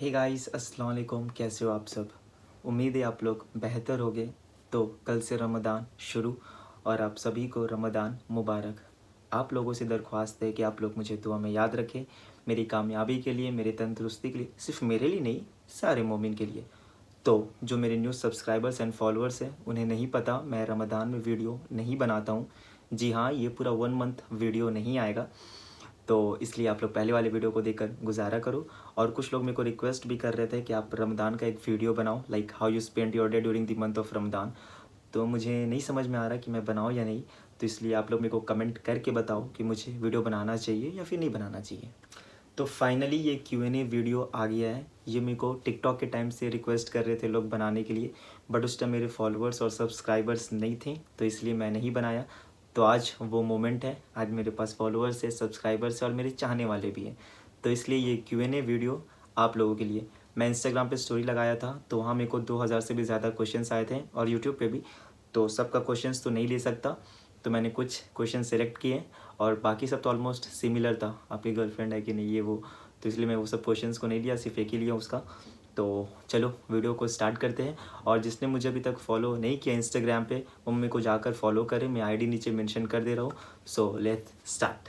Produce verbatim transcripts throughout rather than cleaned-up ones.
Hey guys, अस्सलाम वालेकुम। कैसे हो आप सब? उम्मीद है आप लोग बेहतर होगे। तो कल से रमज़ान शुरू और आप सभी को रमज़ान मुबारक। आप लोगों से दरख्वास्त है कि आप लोग मुझे दुआ में याद रखें, मेरी कामयाबी के लिए, मेरी तंदुरुस्ती के लिए, सिर्फ मेरे लिए नहीं, सारे मोमिन के लिए। तो जो मेरे न्यू सब्सक्राइबर्स एंड फॉलोअर्स हैं उन्हें नहीं पता मैं रमज़ान में वीडियो नहीं बनाता हूँ। जी हाँ, ये पूरा वन मंथ वीडियो नहीं आएगा, तो इसलिए आप लोग पहले वाले वीडियो को देखकर गुजारा करो। और कुछ लोग मेरे को रिक्वेस्ट भी कर रहे थे कि आप रमज़ान का एक वीडियो बनाओ, like how you spend your day during the month of Ramzan. तो मुझे नहीं समझ में आ रहा कि मैं बनाऊँ या नहीं, तो इसलिए आप लोग मेरे को कमेंट करके बताओ कि मुझे वीडियो बनाना चाहिए या फिर नहीं बनाना चाहिए। तो फाइनली ये क्यू एन ए वीडियो आ गया है। ये मेरे को टिकटॉक के टाइम से रिक्वेस्ट कर रहे थे लोग बनाने के लिए, बट उस टाइम मेरे फॉलोअर्स और सब्सक्राइबर्स नहीं थे, तो इसलिए मैं नहीं बनाया। तो आज वो मोमेंट है, आज मेरे पास फॉलोअर्स है, सब्सक्राइबर्स है और मेरे चाहने वाले भी हैं। तो इसलिए ये क्यू एन ए वीडियो आप लोगों के लिए। मैं इंस्टाग्राम पे स्टोरी लगाया था, तो वहाँ मेरे को दो हज़ार से भी ज़्यादा क्वेश्चंस आए थे और यूट्यूब पे भी। तो सबका क्वेश्चंस तो नहीं ले सकता, तो मैंने कुछ क्वेश्चन सेलेक्ट किए और बाकी सब तो ऑलमोस्ट सिमिलर था। आपकी गर्लफ्रेंड है कि नहीं, ये वो, तो इसलिए मैं वो सब क्वेश्चंस को नहीं लिया, सिर्फ एक ही लिया उसका। तो चलो वीडियो को स्टार्ट करते हैं। और जिसने मुझे अभी तक फॉलो नहीं किया इंस्टाग्राम पे, वो मेरे को जाकर फॉलो करें, मैं आईडी नीचे मेंशन कर दे रहा हूँ। So let's start.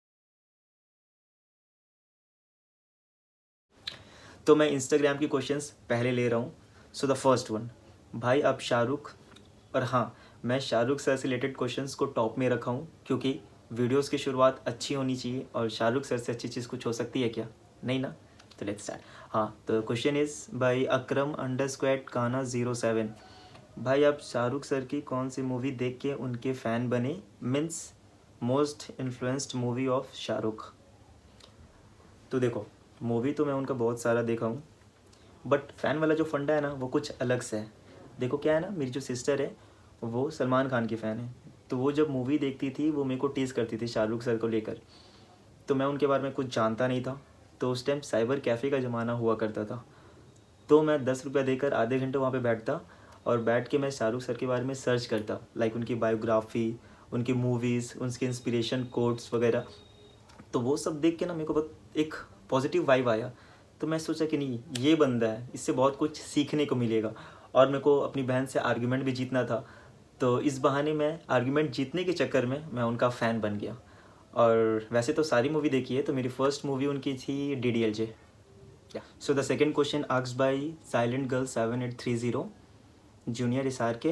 तो मैं इंस्टाग्राम की क्वेश्चंस पहले ले रहा हूँ। सो द फर्स्ट वन, भाई आप शाहरुख, और हाँ, मैं शाहरुख सर से रिलेटेड क्वेश्चंस को टॉप में रखा हूँ क्योंकि वीडियोस की शुरुआत अच्छी होनी चाहिए, और शाहरुख सर से अच्छी चीज़ कुछ हो सकती है क्या? नहीं ना? तो लेट्स स्टार्ट। हाँ, तो question is by Akram under squad काना ज़ीरो सेवन। भाई आप शाहरुख सर की कौन सी मूवी देख के उनके फ़ैन बने, means most influenced movie of Shahrukh? तो देखो, मूवी तो मैं उनका बहुत सारा देखा हूँ, बट फ़ैन वाला जो फंडा है ना, वो कुछ अलग से है। देखो क्या है ना, मेरी जो सिस्टर है वो सलमान खान की फ़ैन है, तो वो जब मूवी देखती थी वो मेरे को टीज़ करती थी शाहरुख सर को लेकर। तो मैं उनके बारे में कुछ जानता नहीं था। तो उस टाइम साइबर कैफ़े का ज़माना हुआ करता था, तो मैं दस रुपया देकर आधे घंटे वहाँ पे बैठता और बैठ के मैं शाहरुख सर के बारे में सर्च करता, लाइक उनकी बायोग्राफी, उनकी मूवीज़, उनके इंस्पिरेशन कोट्स वगैरह। तो वो सब देख के ना मेरे को बहुत एक पॉजिटिव वाइब आया। तो मैं सोचा कि नहीं, ये बंदा है, इससे बहुत कुछ सीखने को मिलेगा। और मेरे को अपनी बहन से आर्ग्यूमेंट भी जीतना था, तो इस बहाने मैं आर्ग्यूमेंट जीतने के चक्कर में मैं उनका फ़ैन बन गया। और वैसे तो सारी मूवी देखी है, तो मेरी फर्स्ट मूवी उनकी थी D D L J. So the second question asked by silent girl seven eight three zero, junior Isar के,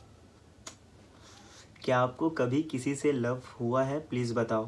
क्या आपको कभी किसी से लव हुआ है, प्लीज़ बताओ?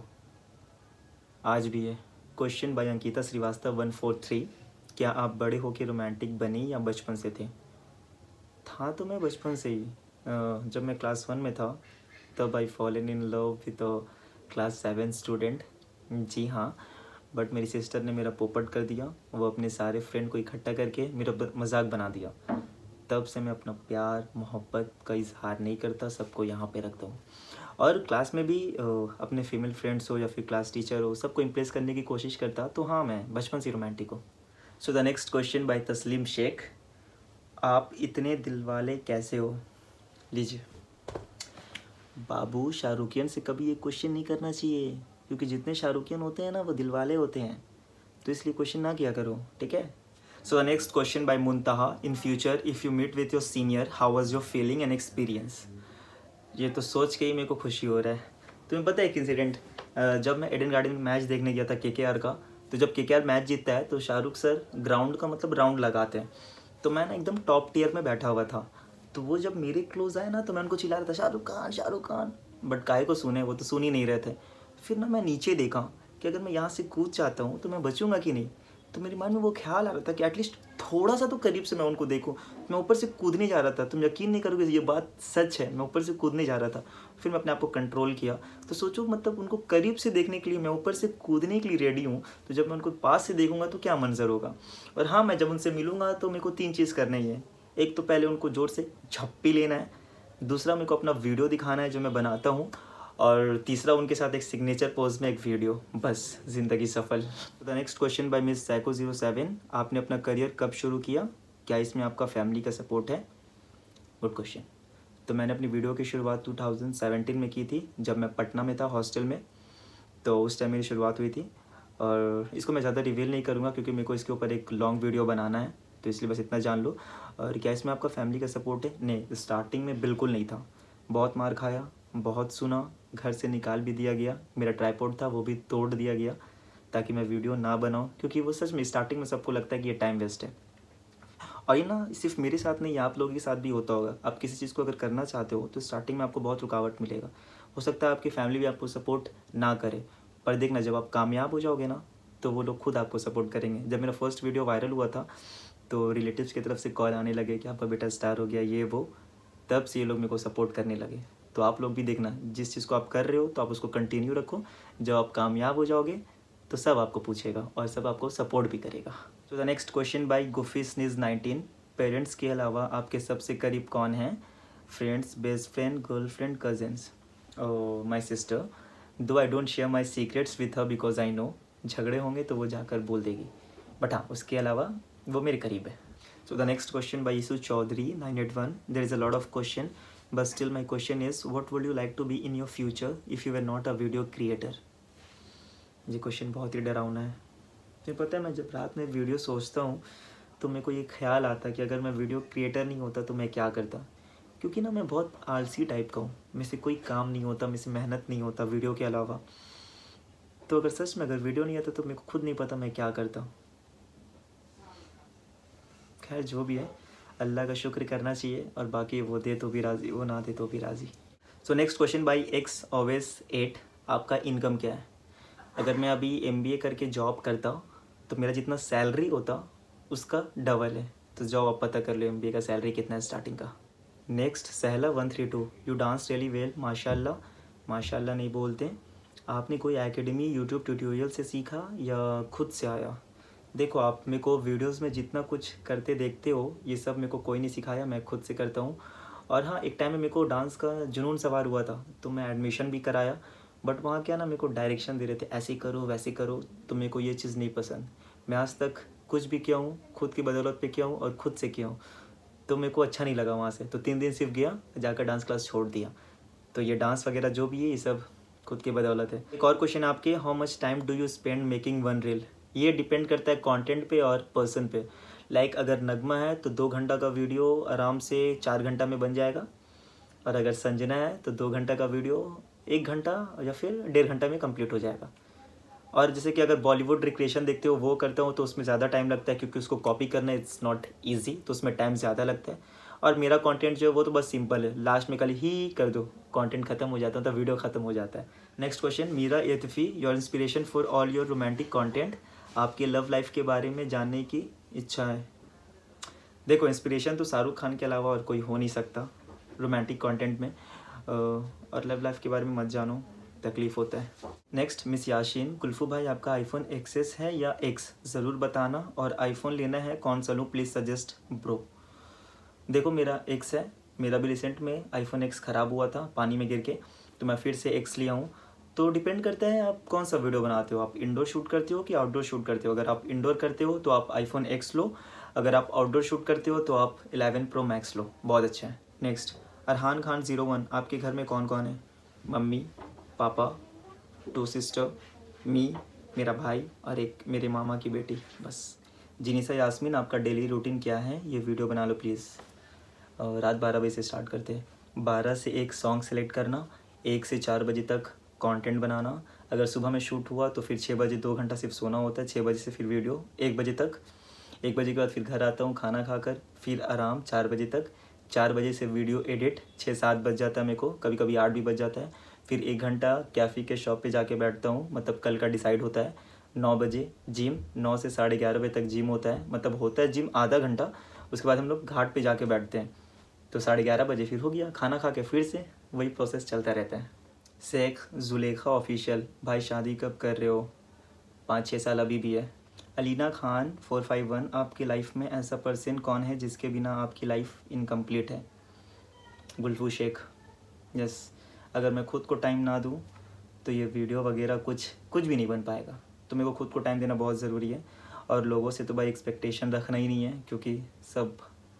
आज भी है। Question by Ankita Srivastava one four three, क्या आप बड़े होकर रोमांटिक बने या बचपन से थे? था तो मैं बचपन से ही। अ, जब मैं क्लास वन में था तब I fallen in love with a class seven student. जी हाँ, बट मेरी सिस्टर ने मेरा पोपट कर दिया, वो अपने सारे फ्रेंड को इकट्ठा करके मेरा ब- मजाक बना दिया। तब से मैं अपना प्यार मोहब्बत का इजहार नहीं करता, सबको यहाँ पे रखता हूँ। और क्लास में भी अ, अपने फीमेल फ्रेंड्स हो या फिर क्लास टीचर हो, सबको इम्प्रेस करने की कोशिश करता। तो हाँ, मैं बचपन से रोमांटिक हूँ। So the next question by Taslim Sheikh, आप इतने दिलवाले कैसे हो? लीजिए बाबू, शाहरुखियन से कभी ये क्वेश्चन नहीं करना चाहिए, क्योंकि जितने शाहरुखियन होते हैं ना वो दिलवाले होते हैं, तो इसलिए क्वेश्चन ना किया करो, ठीक है? So the next question by Muntaha, in future if you meet with your senior how was your feeling and experience? ये तो सोच के ही मेरे को खुशी हो रहा है। तुम्हें पता है एक इंसिडेंट, जब मैं एडन गार्डन में मैच देखने गया था के के आर का, तो जब के के आर मैच जीतता है तो शाहरुख सर ग्राउंड का मतलब राउंड लगाते हैं, तो मैं ना एकदम टॉप टियर में बैठा हुआ था। तो वो जब मेरे क्लोज आए ना, तो मैं उनको चिल्ला रहा था शाहरुख खान शाहरुख खान, बट काहे को सुने, वो तो सुन ही नहीं रहे थे। फिर ना मैं नीचे देखा कि अगर मैं यहाँ से कूद जाता हूँ तो मैं बचूंगा कि नहीं। तो मेरे मन में वो ख्याल आ रहा था कि एटलीस्ट थोड़ा सा तो करीब से मैं उनको देखूं। मैं ऊपर से कूदने जा रहा था, तुम यकीन नहीं करोगे, ये बात सच है, मैं ऊपर से कूदने जा रहा था। फिर मैं अपने आप को कंट्रोल किया। तो सोचो, मतलब उनको करीब से देखने के लिए मैं ऊपर से कूदने के लिए रेडी हूँ, तो जब मैं उनको पास से देखूंगा तो क्या मंजर होगा। और हाँ, मैं जब उनसे मिलूंगा तो मेरे को तीन चीज़ करनी है। एक तो पहले उनको जोर से झप्पी लेना है, दूसरा मेरे को अपना वीडियो दिखाना है जो मैं बनाता हूँ, और तीसरा उनके साथ एक सिग्नेचर पोज में एक वीडियो, बस ज़िंदगी सफल। The next question by miss सैको जीरो सेवन, आपने अपना करियर कब शुरू किया, क्या इसमें आपका फैमिली का सपोर्ट है? Good question. तो मैंने अपनी वीडियो की शुरुआत टू थाउजेंड सेवेंटीन में की थी, जब मैं पटना में था हॉस्टल में। तो उस टाइम मेरी शुरुआत हुई थी। और इसको मैं ज़्यादा रिवील नहीं करूँगा क्योंकि मेरे को इसके ऊपर एक लॉन्ग वीडियो बनाना है, तो इसलिए बस इतना जान लो। और क्या इसमें आपका फैमिली का सपोर्ट है? नहीं, स्टार्टिंग में बिल्कुल नहीं था। बहुत मार खाया, बहुत सुना, घर से निकाल भी दिया गया। मेरा ट्राइपॉड था वो भी तोड़ दिया गया ताकि मैं वीडियो ना बनाऊँ, क्योंकि वो सच में स्टार्टिंग में सबको लगता है कि ये टाइम वेस्ट है। और ये ना सिर्फ मेरे साथ नहीं, आप लोगों के साथ भी होता होगा। आप किसी चीज़ को अगर करना चाहते हो तो स्टार्टिंग में आपको बहुत रुकावट मिलेगा। हो सकता है आपकी फैमिली भी आपको सपोर्ट ना करे, पर देखना जब आप कामयाब हो जाओगे ना तो वो लोग खुद आपको सपोर्ट करेंगे। जब मेरा फर्स्ट वीडियो वायरल हुआ था तो रिलेटिव्स की तरफ से कॉल आने लगे कि आपका बेटा स्टार हो गया, ये वो, तब से ये लोग मेरे को सपोर्ट करने लगे। तो आप लोग भी देखना, जिस चीज़ को आप कर रहे हो तो आप उसको कंटिन्यू रखो। जब आप कामयाब हो जाओगे तो सब आपको पूछेगा और सब आपको सपोर्ट भी करेगा। तो द नेक्स्ट क्वेश्चन बाई गुफी स्नीज नाइनटीन, पेरेंट्स के अलावा आपके सबसे करीब कौन हैं? Friends, best friend, girlfriend, cousins? Oh my sister, though I don't share my secrets with her because I know झगड़े होंगे तो वो जाकर बोल देगी, बट हाँ उसके अलावा वो मेरे करीब है। So the next question by Yishu Chaudhary nine eight one, there is a lot of question but still my question is what would you like to be in your future if you were not a video creator? ये question बहुत ही डरावना है। मुझे पता है, मैं जब रात में वीडियो सोचता हूँ तो मेरे को ये ख्याल आता कि अगर मैं वीडियो क्रिएटर नहीं होता तो मैं क्या करता, क्योंकि ना मैं बहुत आलसी टाइप का हूँ। मेरे से कोई काम नहीं होता, मेरे से मेहनत नहीं होता वीडियो के अलावा। तो अगर सच में अगर वीडियो नहीं आता तो मेरे को खुद नहीं पता मैं क्या करता। खैर जो भी है, अल्लाह का शुक्र करना चाहिए, और बाकी वो दे तो भी राज़ी, वो ना दे तो भी राज़ी। So next question by X Owais eight, आपका इनकम क्या है? अगर मैं अभी एम बी ए करके जॉब करता तो मेरा जितना सैलरी होता उसका डबल है। तो जाओ आप पता कर लो एम बी ए का सैलरी कितना है स्टार्टिंग का। Next Sahla one three two, you dance really well, माशाल्लाह। माशाल्लाह नहीं बोलते। आपने कोई एकेडमी यूट्यूब ट्यूटोरियल से सीखा या खुद से आया? देखो, आप मेरे को वीडियोस में जितना कुछ करते देखते हो ये सब मेरे को कोई नहीं सिखाया, मैं खुद से करता हूँ। और हाँ, एक टाइम में मेरे को डांस का जुनून सवार हुआ था तो मैं एडमिशन भी कराया, बट वहाँ क्या ना मेरे को डायरेक्शन दे रहे थे, ऐसे करो वैसे करो, तो मेरे को ये चीज़ नहीं पसंद। मैं आज तक कुछ भी किया हूँ खुद की बदौलत पे किया हूँ और खुद से किया हूँ, तो मेरे को अच्छा नहीं लगा वहाँ से। तो तीन दिन सिर्फ गया, जाकर डांस क्लास छोड़ दिया। तो ये डांस वगैरह जो भी है ये सब खुद की बदौलत है। एक और क्वेश्चन आपके, how much time do you spend making one reel? ये डिपेंड करता है कंटेंट पे और पर्सन पे। लाइक like, अगर नगमा है तो दो घंटा का वीडियो आराम से चार घंटा में बन जाएगा, और अगर संजना है तो दो घंटा का वीडियो एक घंटा या फिर डेढ़ घंटा में कंप्लीट हो जाएगा। और जैसे कि अगर बॉलीवुड रिक्रिएशन देखते हो वो करता हूँ तो उसमें ज़्यादा टाइम लगता है, क्योंकि उसको कॉपी करना इट्स नॉट ईजी, तो उसमें टाइम ज़्यादा लगता है। और मेरा कंटेंट जो है वो तो बस सिंपल है, लास्ट में कल ही कर दो कंटेंट खत्म हो जाता है, तो वीडियो खत्म हो जाता है। नेक्स्ट क्वेश्चन, मीरा एतफी, your inspiration for all your romantic content, आपके लव लाइफ के बारे में जानने की इच्छा है। देखो, इंस्पिरेशन तो शाहरुख खान के अलावा और कोई हो नहीं सकता रोमांटिक कंटेंट में, और लव लाइफ के बारे में मत जानो, तकलीफ़ होता है। नेक्स्ट मिस याशीन, कुल्फू भाई आपका आईफोन एक्सेस है या एक्स, ज़रूर बताना, और आईफोन लेना है कौन सा लूँ, प्लीज़ सजेस्ट ब्रो। देखो, मेरा एक्स है, मेरा भी रिसेंट में आईफोन एक्स ख़राब हुआ था पानी में गिर के, तो मैं फिर से एक्स लिया हूँ। तो डिपेंड करता है आप कौन सा वीडियो बनाते हो, आप इंडोर शूट करते हो कि आउटडोर शूट करते हो। अगर आप इंडोर करते हो तो आप आईफोन एक्स लो, अगर आप आउटडोर शूट करते हो तो आप इलेवन प्रो मैक्स लो, बहुत अच्छा है। Next, Arhan Khan zero one, आपके घर में कौन कौन है? मम्मी, पापा, टू सिस्टर, मी, मेरा भाई और एक मेरे मामा की बेटी, बस। जिनिसा यास्मीन, आपका डेली रूटीन क्या है? ये वीडियो बना लो प्लीज़। रात बारह बजे से स्टार्ट करते हैं। बारह से एक सॉन्ग सेलेक्ट करना, एक से चार बजे तक कंटेंट बनाना। अगर सुबह में शूट हुआ तो फिर छः बजे दो घंटा सिर्फ सोना होता है, छः बजे से फिर वीडियो एक बजे तक। एक बजे के बाद फिर घर आता हूँ खाना खाकर, फिर आराम चार बजे तक। चार बजे से वीडियो एडिट, छः सात बज जाता है मेरे को, कभी कभी आठ भी बज जाता है। फिर एक घंटा कैफ़े के शॉप पे जाके बैठता हूँ, मतलब कल का डिसाइड होता है। नौ बजे जिम, नौ से साढ़े ग्यारह बजे तक जिम होता है, मतलब होता है जिम आधा घंटा। उसके बाद हम लोग घाट पे जाके बैठते हैं, तो साढ़े ग्यारह बजे फिर हो गया खाना खा के, फिर से वही प्रोसेस चलता रहता है। शेख जुलेखा ऑफिशियल, भाई शादी कब कर रहे हो? पाँच छः साल अभी भी है। Alina Khan four five one, आपकी लाइफ में ऐसा पर्सन कौन है जिसके बिना आपकी लाइफ इनकम्प्लीट है? गुल्फू शेख, यस। अगर मैं खुद को टाइम ना दूँ तो ये वीडियो वगैरह कुछ कुछ भी नहीं बन पाएगा, तो मेरे को खुद को टाइम देना बहुत ज़रूरी है। और लोगों से तो भाई एक्सपेक्टेशन रखना ही नहीं है, क्योंकि सब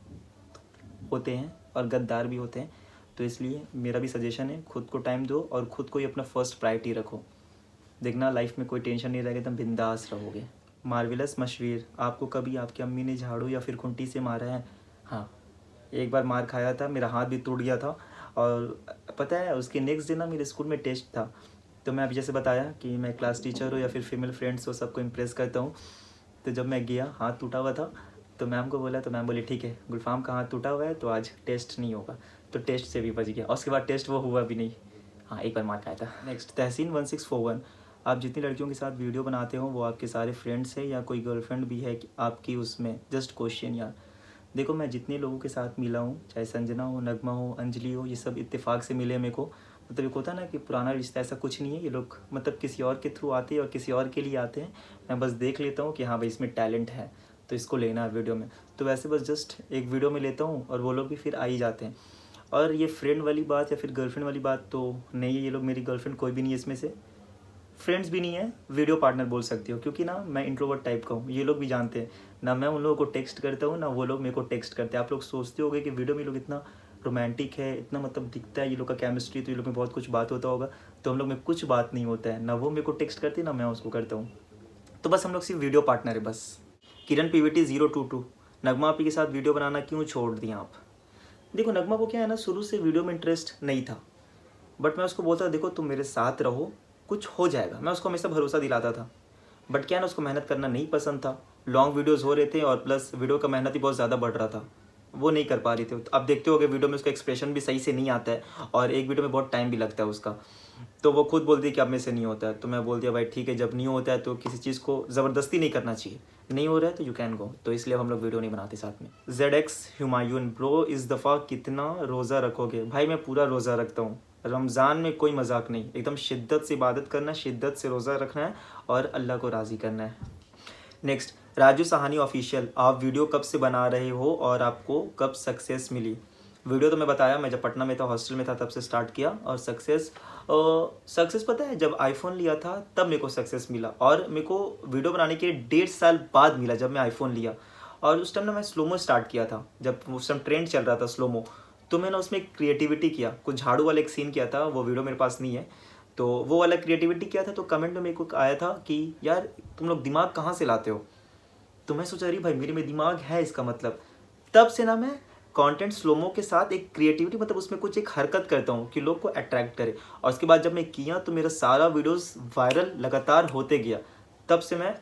होते हैं और गद्दार भी होते हैं। तो इसलिए मेरा भी सजेशन है, खुद को टाइम दो और ख़ुद को ही अपना फर्स्ट प्रायोरिटी रखो। देखना लाइफ में कोई टेंशन नहीं रहेगा, एकदम बिंदास रहोगे। मार्वेलस मशवीर, आपको कभी आपकी अम्मी ने झाड़ू या फिर खुंटी से मारा है? हाँ, एक बार मार खाया था, मेरा हाथ भी टूट गया था। और पता है उसके नेक्स्ट डे ना मेरे स्कूल में टेस्ट था। तो मैं अभी जैसे बताया कि मैं क्लास टीचर हूँ या फिर फीमेल फ्रेंड्स हो, सबको इम्प्रेस करता हूँ। तो जब मैं गया, हाथ टूटा हुआ था, तो मैम को बोला, तो मैम बोली ठीक है गुलफाम का हाथ टूटा हुआ है तो आज टेस्ट नहीं होगा। तो टेस्ट से भी बच गया, और उसके बाद टेस्ट वो हुआ भी नहीं। हाँ, एक बार मार खाया था। Next, Tehseen one six four one, आप जितनी लड़कियों के साथ वीडियो बनाते हो वो आपके सारे फ्रेंड्स हैं या कोई गर्लफ्रेंड भी है कि आपकी उसमें? जस्ट क्वेश्चन यार। देखो, मैं जितने लोगों के साथ मिला हूँ, चाहे संजना हो, नगमा हो, अंजलि हो, ये सब इत्तेफाक से मिले मेरे को। मतलब एक होता है ना कि पुराना रिश्ता, ऐसा कुछ नहीं है। ये लोग मतलब किसी और के थ्रू आते हैं और किसी और के लिए आते हैं। मैं बस देख लेता हूँ कि हाँ भाई इसमें टैलेंट है तो इसको लेना है वीडियो में, तो वैसे बस जस्ट एक वीडियो में लेता हूँ और वो लोग भी फिर आ ही जाते हैं। और ये फ्रेंड वाली बात या फिर गर्लफ्रेंड वाली बात तो नहीं है। ये लोग मेरी गर्लफ्रेंड कोई भी नहीं है इसमें से, फ्रेंड्स भी नहीं है, वीडियो पार्टनर बोल सकती हो, क्योंकि ना मैं इंट्रोवर्ट टाइप का हूँ। ये लोग भी जानते हैं ना, मैं उन लोगों को टेक्स्ट करता हूँ ना वो लोग मेरे को टेक्स्ट करते हैं। आप लोग सोचते होंगे कि वीडियो में लोग इतना रोमांटिक है, इतना मतलब दिखता है ये लोग का केमिस्ट्री, तो ये लोग में बहुत कुछ बात होता होगा। तो हम लोग में कुछ बात नहीं होता है, ना वो मेरे को टेक्स्ट करती ना मैं उसको करता हूँ। तो बस हम लोग सिर्फ वीडियो पार्टनर है बस। Kiran PVT zero two two, Nagma आपी के साथ वीडियो बनाना क्यों छोड़ दिया आप? देखो, नगमा को क्या है ना, शुरू से वीडियो में इंटरेस्ट नहीं था, बट मैं उसको बोलता देखो तुम मेरे साथ रहो, कुछ हो जाएगा। मैं उसको हमेशा भरोसा दिलाता था। बट क्या है ना, उसको मेहनत करना नहीं पसंद था। लॉन्ग वीडियोस हो रहे थे और प्लस वीडियो का मेहनत ही बहुत ज़्यादा बढ़ रहा था, वो नहीं कर पा रही थी। अब देखते हो कि वीडियो में उसका एक्सप्रेशन भी सही से नहीं आता है और एक वीडियो में बहुत टाइम भी लगता है उसका। तो वो खुद बोलती है कि अब मेरे से नहीं होता है। तो मैं बोल दिया भाई ठीक है, जब नहीं होता है तो किसी चीज़ को ज़बरदस्ती नहीं करना चाहिए, नहीं हो रहा है तो यू कैन गो। तो इसलिए हम लोग वीडियो नहीं बनाते साथ में। जेड एक्स हुमायून, ब्रो इस दफ़ा कितना रोज़ा रखोगे? भाई मैं पूरा रोज़ा रखता हूँ। रमज़ान में कोई मजाक नहीं, एकदम शिद्दत से इबादत करना है, शिद्दत से रोज़ा रखना है और अल्लाह को राज़ी करना है। नेक्स्ट, राजू साहनी ऑफिशियल, आप वीडियो कब से बना रहे हो और आपको कब सक्सेस मिली? वीडियो तो मैं बताया, मैं जब पटना में था, हॉस्टल में था, तब से स्टार्ट किया। और सक्सेस सक्सेस पता है, जब आईफोन लिया था तब मेरे को सक्सेस मिला। और मेरे को वीडियो बनाने के डेढ़ साल बाद मिला जब मैं आईफोन लिया। और उस टाइम ना मैं स्लोमो स्टार्ट किया था, जब उस टाइम ट्रेंड चल रहा था स्लोमो। तो मैंने उसमें क्रिएटिविटी किया, कुछ झाड़ू वाला एक सीन किया था, वो वीडियो मेरे पास नहीं है। तो वो वाला क्रिएटिविटी किया था। तो कमेंट में मेरे को आया था कि यार तुम लोग दिमाग कहाँ से लाते हो? तो मैं सोचा अरे भाई मेरे में दिमाग है इसका मतलब। तब से ना मैं कंटेंट स्लोमो के साथ एक क्रिएटिविटी, मतलब उसमें कुछ एक हरकत करता हूँ कि लोग को अट्रैक्ट करे। और उसके बाद जब मैं किया तो मेरा सारा वीडियोस वायरल लगातार होते गया। तब से मैं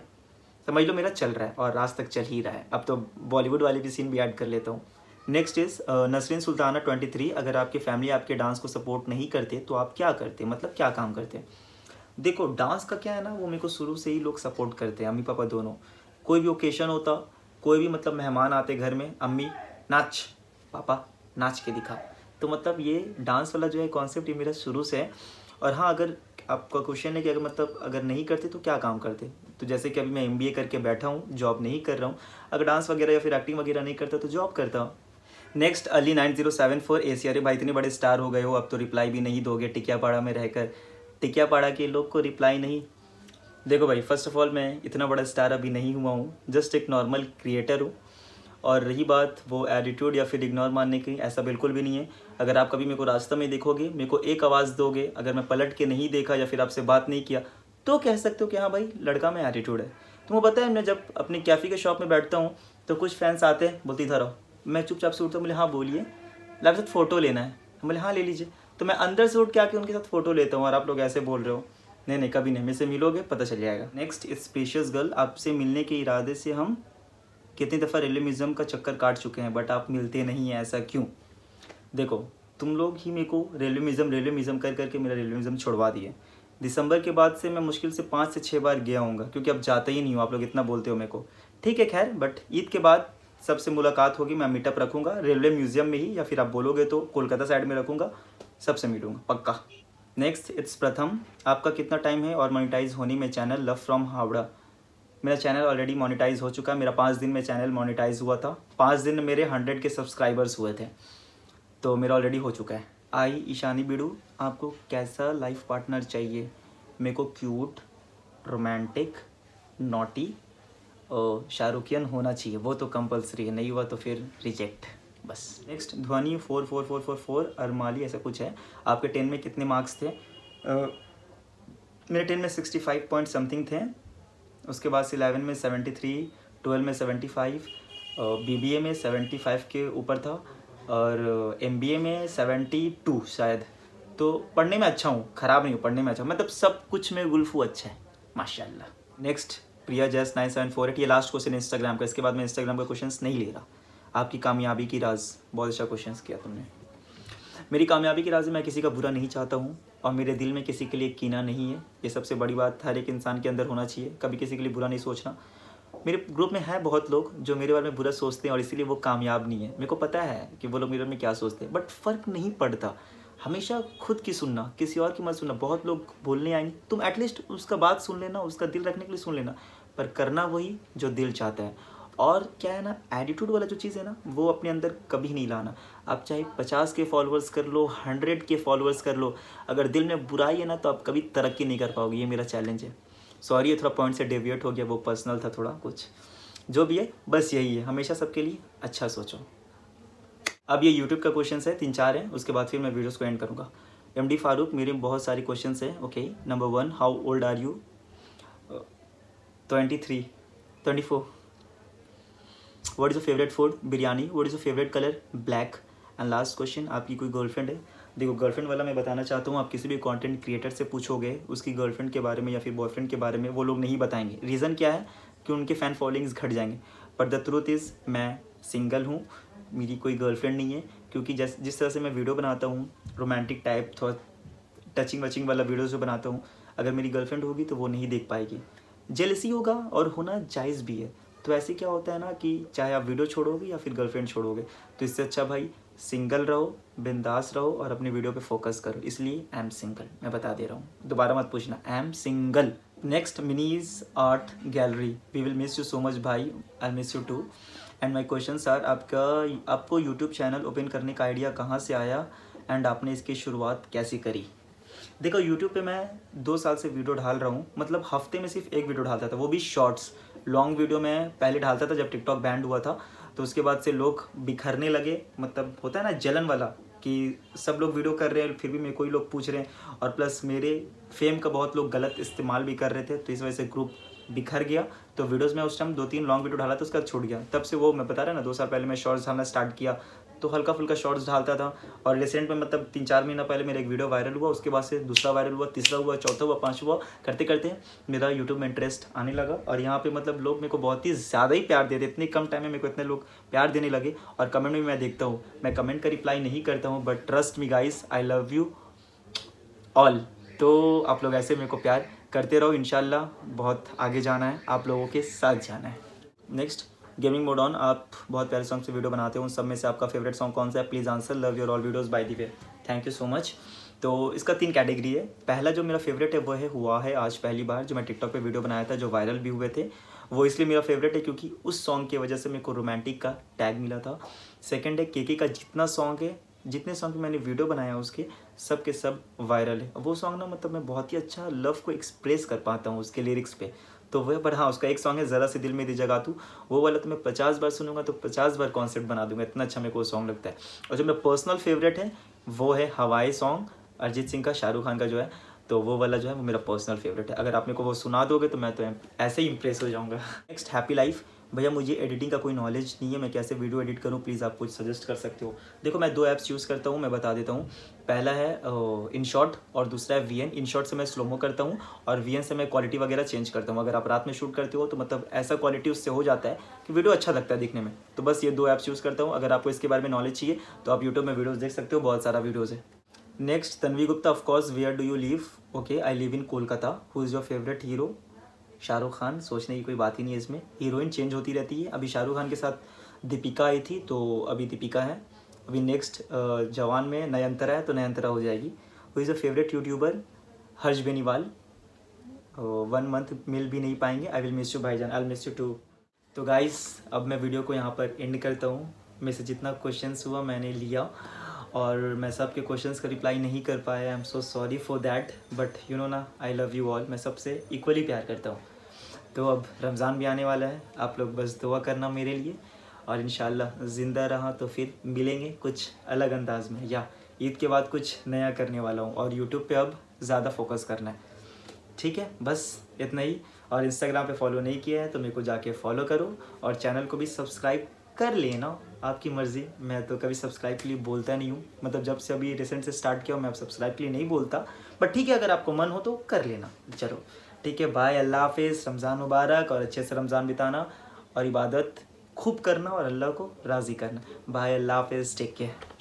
समझ लो मेरा चल रहा है और आज तक चल ही रहा है। अब तो बॉलीवुड वाली भी सीन भी ऐड कर लेता हूँ। Next is Nasreen Sultana twenty three, अगर आपकी फैमिली आपके डांस को सपोर्ट नहीं करते तो आप क्या करते, मतलब क्या काम करते? देखो, डांस का क्या है ना, वो मेरे को शुरू से ही लोग सपोर्ट करते हैं, अम्मी पापा दोनों। कोई भी ओकेशन होता, कोई भी मतलब मेहमान आते घर में, अम्मी नाच, पापा नाच के दिखा। तो मतलब ये डांस वाला जो है कॉन्सेप्ट, ये मेरा शुरू से है। और हाँ, अगर आपका क्वेश्चन है कि अगर मतलब अगर नहीं करते तो क्या काम करते, तो जैसे कि अभी मैं एमबीए करके बैठा हूँ, जॉब नहीं कर रहा हूँ। अगर डांस वगैरह या फिर एक्टिंग वगैरह नहीं करता तो जॉब करता हूँ। Next, Ali nine zero seven four AC, अरे भाई इतने बड़े स्टार हो गए हो, अब तो रिप्लाई भी नहीं दोगे टिकियापाड़ा में रहकर। टिकियापाड़ा के लोग को रिप्लाई नहीं? देखो भाई, फर्स्ट ऑफ ऑल मैं इतना बड़ा स्टार अभी नहीं हुआ हूँ, जस्ट एक नॉर्मल क्रिएटर हूँ। और रही बात वो एटीट्यूड या फिर इग्नोर मारने की, ऐसा बिल्कुल भी नहीं है। अगर आप कभी मेरे को रास्ता में देखोगे, मेरे को एक आवाज़ दोगे, अगर मैं पलट के नहीं देखा या फिर आपसे बात नहीं किया तो कह सकते हो कि हाँ भाई लड़का में एटीट्यूड है। तुम्हें पता है, मैं जब अपनी कैफ़े के शॉप में बैठता हूँ तो कुछ फैंस आते हैं, बोलती इधर आओ। मैं चुपचाप से उठता हूँ, बोले हाँ बोलिए, आपके साथ फ़ोटो लेना है। बोले हाँ ले लीजिए। तो मैं अंदर से उठ के आके उनके साथ फ़ोटो लेता हूँ और आप लोग ऐसे बोल रहे हो। नहीं नहीं, कभी नहीं, मेरे से मिलोगे पता चल जाएगा। नेक्स्ट, स्पेशियस गर्ल, आपसे मिलने के इरादे से हम कितनी दफ़ा रियलिज्म का चक्कर काट चुके हैं बट आप मिलते नहीं हैं, ऐसा क्यों? देखो, तुम लोग ही मेरे को रियलिज्म रियलिज्म कर करके मेरा रियलिज्म छुड़वा दिए। दिसंबर के बाद से मैं मुश्किल से पाँच से छः बार गया हूँगा, क्योंकि अब जाता ही नहीं हूँ, आप लोग इतना बोलते हो मेरे को। ठीक है खैर, बट ईद के बाद सबसे मुलाकात होगी, मैं मीटअप रखूँगा रेलवे म्यूजियम में ही, या फिर आप बोलोगे तो कोलकाता साइड में रखूँगा, सबसे मिलूँगा पक्का। नेक्स्ट, इट्स प्रथम, आपका कितना टाइम है और मोनेटाइज होने में चैनल? लव फ्रॉम हावड़ा, मेरा चैनल ऑलरेडी मोनेटाइज हो चुका है। मेरा पाँच दिन में चैनल मोनेटाइज हुआ था, पाँच दिन में मेरे हंड्रेड के सब्सक्राइबर्स हुए थे, तो मेरा ऑलरेडी हो चुका है। आई ईशानी बिडू, आपको कैसा लाइफ पार्टनर चाहिए? मेरे को क्यूट, रोमांटिक, नॉटी और शाहरुखियन होना चाहिए, वो तो कंपलसरी है, नहीं हुआ तो फिर रिजेक्ट बस। Next, Dhwani four four four four four Armali, ऐसा कुछ है। आपके टेन में कितने मार्क्स थे? मेरे टेन में सिक्सटी फाइव पॉइंट समथिंग थे, उसके बाद से इलेवन में सेवेंटी थ्री, ट्वेल्व में seventy five, B B A में सेवेंटी फाइव के ऊपर था और एम बी ए में सेवेंटी टू शायद। तो पढ़ने में अच्छा हूँ, ख़राब नहीं हूँ, पढ़ने में अच्छा, मतलब सब कुछ में गुल्फू अच्छा है माशाल्लाह। Next Priya Jais nine seven four eight, ये लास्ट क्वेश्चन है इंस्टाग्राम का, इसके बाद मैं इंस्टाग्राम का क्वेश्चन नहीं ले रहा। आपकी कामयाबी की राज, बहुत अच्छा क्वेश्चन किया तुमने। मेरी कामयाबी की राज, मैं किसी का बुरा नहीं चाहता हूँ और मेरे दिल में किसी के लिए कीना नहीं है। ये सबसे बड़ी बात हर एक इंसान के अंदर होना चाहिए, कभी किसी के लिए बुरा नहीं सोचना। मेरे ग्रुप में है बहुत लोग जो मेरे बारे में बुरा सोचते हैं और इसीलिए वो कामयाब नहीं है। मेरे को पता है कि वो लोग मेरे बारे में क्या सोचते हैं, बट फ़र्क नहीं पड़ता। हमेशा खुद की सुनना, किसी और की मत सुनना। बहुत लोग बोलने आएंगे, तुम एटलीस्ट उसका बात सुन लेना, उसका दिल रखने के लिए सुन लेना, पर करना वही जो दिल चाहता है। और क्या है ना, एटीट्यूड वाला जो चीज़ है ना, वो अपने अंदर कभी नहीं लाना। आप चाहे पचास के फॉलोअर्स कर लो, हंड्रेड के फॉलोअर्स कर लो, अगर दिल में बुराई है ना तो आप कभी तरक्की नहीं कर पाओगे। ये मेरा चैलेंज है। सॉरी, ये थोड़ा पॉइंट से डेविएट हो गया, वो पर्सनल था थोड़ा कुछ, जो भी है बस यही है, हमेशा सबके लिए अच्छा सोचो। अब ये यूट्यूब का क्वेश्चन है, तीन चार हैं, उसके बाद फिर मैं वीडियोस को एंड करूँगा। एम डी फारूक, मेरे बहुत सारे क्वेश्चन हैं। Okay, number one, how old are you? Twenty three, twenty four. What is your favourite food? Biryani. What is your favourite colour? Black. And last question, आपकी कोई गर्लफ्रेंड है? देखो, गर्लफ्रेंड वाला मैं बताना चाहता हूँ, आप किसी भी कंटेंट क्रिएटर से पूछोगे उसकी गर्लफ्रेंड के बारे में या फिर बॉयफ्रेंड के बारे में, वो लोग नहीं बताएंगे। रीज़न क्या है कि उनके फ़ैन फॉलोइंग्स घट जाएंगे। बट द ट्रूथ इज़, मैं सिंगल हूँ, मेरी कोई गर्लफ्रेंड नहीं है। क्योंकि जिस जिस तरह से मैं वीडियो बनाता हूँ, रोमांटिक टाइप, थोड़ा टचिंग वचिंग वाला वीडियो जो बनाता हूँ, अगर मेरी गर्लफ्रेंड होगी तो वो नहीं देख पाएगी। जेलसी होगा और होना जायज़ भी है। तो ऐसे क्या होता है ना कि चाहे आप वीडियो छोड़ोगे या फिर गर्लफ्रेंड छोड़ोगे, तो इससे अच्छा भाई सिंगल रहो, बिंदास रहो और अपने वीडियो पे फोकस करो। इसलिए आई एम सिंगल, मैं बता दे रहा हूँ, दोबारा मत पूछना, I am single. Next, Minnie's art gallery, we will miss you so much भाई, I miss you too. And my question sir, आपका आपको यूट्यूब चैनल ओपन करने का आइडिया कहाँ से आया एंड आपने इसकी शुरुआत कैसे करी? देखो, यूट्यूब पे मैं दो साल से वीडियो डाल रहा हूँ, मतलब हफ्ते में सिर्फ एक वीडियो डालता था, वो भी शॉर्ट्स। लॉन्ग वीडियो मैं पहले डालता था जब टिकटॉक बैंड हुआ था, तो उसके बाद से लोग बिखरने लगे, मतलब होता है ना जलन वाला कि सब लोग वीडियो कर रहे हैं फिर भी मेरे को ही लोग पूछ रहे हैं, और प्लस मेरे फेम का बहुत लोग गलत इस्तेमाल भी कर रहे थे, तो इस वजह से ग्रुप बिखर गया। तो वीडियोस में उस टाइम दो तीन लॉन्ग वीडियो डाला था, उसका छूट गया। तब से वो मैं बता रहा ना, दो साल पहले मैं शॉर्ट्स डालना स्टार्ट किया, तो हल्का फुल्का शॉर्ट्स डालता था। और रिसेंट में मतलब तीन चार महीना पहले मेरा एक वीडियो वायरल हुआ, उसके बाद से दूसरा वायरल हुआ, तीसरा हुआ, चौथा हुआ, पाँचवा हुआ, करते करते मेरा यूट्यूब में इंटरेस्ट आने लगा। और यहाँ पे मतलब लोग मेरे को बहुत ही ज़्यादा ही प्यार देते, इतने कम टाइम में मेरे को इतने लोग प्यार देने लगे। और कमेंट में मैं देखता हूँ, मैं कमेंट का रिप्लाई नहीं करता हूँ, but trust me guys, I love you all. तो आप लोग ऐसे मेरे को प्यार करते रहो, इंशाल्लाह बहुत आगे जाना है, आप लोगों के साथ जाना है। नेक्स्ट, गेमिंग मोड ऑन, आप बहुत प्यारे सॉन्ग से वीडियो बनाते हो, उन सब में से आपका फेवरेट सॉन्ग कौन सा है? Please answer, love your all videos by the way, thank you so much. तो इसका तीन कैटेगरी है। पहला जो मेरा फेवरेट है वो है हुआ है आज पहली बार, जो मैं टिकटॉक पे वीडियो बनाया था, जो वायरल भी हुए थे। वो इसलिए मेरा फेवरेट है क्योंकि उस सॉन्ग की वजह से मेरे को रोमांटिक का टैग मिला था। सेकेंड है केके का जितना सॉन्ग है, जितने सॉन्ग मैंने वीडियो बनाया उसके सब के सब वायरल है। वो सॉन्ग ना मतलब मैं बहुत ही अच्छा लव को एक्सप्रेस कर पाता हूँ उसके लिरिक्स पे, तो वह। पर हाँ, उसका एक सॉन्ग है ज़रा सी दिल में दी जगह तू, वो वाला तो मैं पचास बार सुनूंगा तो पचास बार कॉन्सेप्ट बना दूंगा, इतना अच्छा मेरे को वो सॉन्ग लगता है। और जो मेरा पर्सनल फेवरेट है वो है हवाई सॉन्ग, अरिजीत सिंह का, शाहरुख खान का जो है, तो वो वाला जो है वो मेरा पर्सनल फेवरेट है। अगर आप मेरे को वो सुना दोगे तो मैं तो ऐसे ही इंप्रेस हो जाऊँगा। नेक्स्ट, हैप्पी लाइफ, भैया मुझे एडिटिंग का कोई नॉलेज नहीं है, मैं कैसे वीडियो एडिट करूं, प्लीज़ आप कुछ सजेस्ट कर सकते हो? देखो, मैं दो ऐप्स यूज़ करता हूं, मैं बता देता हूं। पहला है इनशॉट और दूसरा है वी एन। इनशॉट से मैं स्लोमो करता हूं और वी एन से मैं क्वालिटी वगैरह चेंज करता हूं। अगर आप रात में शूट करते हो तो मतलब ऐसा क्वालिटी उससे हो जाता है कि वीडियो अच्छा लगता है दिखने में। तो बस ये दो ऐप्स यूज़ करता हूँ। अगर आपको इसके बारे में नॉलेज चाहिए तो आप यूट्यूब में वीडियोज़ देख सकते हो, बहुत सारा वीडियोज़ है। Next, Tanvi Gupta, of course, where do you live? Okay, I live in Kolkata. Who is your favourite hero? Shahrukh Khan, सोचने की कोई बात ही नहीं है इसमें, हीरोइन चेंज होती रहती है। अभी शाहरुख खान के साथ दीपिका आई थी तो अभी दीपिका है। अभी नेक्स्ट जवान में नयनतारा है तो नयनतारा हो जाएगी। Who is a favourite YouTuber? Harsh Beniwal. One month मिल भी नहीं पाएंगे, आई विल मिस यू भाईजान, I will miss you too. तो गाइस, अब मैं वीडियो को यहाँ पर एंड करता हूँ। मेरे से जितना क्वेश्चंस हुआ मैंने लिया और मैं सबके क्वेश्चंस का रिप्लाई नहीं कर पाया, I am so sorry for that, but you know ना, आई लव यू ऑल, मैं सबसे इक्वली प्यार करता हूँ। तो अब रमज़ान भी आने वाला है, आप लोग बस दुआ करना मेरे लिए, और इंशाल्लाह ज़िंदा रहा तो फिर मिलेंगे कुछ अलग अंदाज में, या ईद के बाद कुछ नया करने वाला हूँ और यूट्यूब पे अब ज़्यादा फोकस करना है। ठीक है, बस इतना ही। और इंस्टाग्राम पे फॉलो नहीं किया है तो मेरे को जाके फॉलो करो और चैनल को भी सब्सक्राइब कर लेना, आपकी मर्ज़ी। मैं तो कभी सब्सक्राइब के लिए बोलता नहीं हूँ, मतलब जब से अभी रिसेंट से स्टार्ट किया हूँ मैं अब सब्सक्राइब के लिए नहीं बोलता, बट ठीक है अगर आपको मन हो तो कर लेना। चलो ठीक है, बाय, अल्लाह हाफिज़, रमज़ान मुबारक, और अच्छे से रमज़ान बिताना और इबादत खूब करना और अल्लाह को राज़ी करना। बाय, अल्लाह हाफिज़, टेक केयर।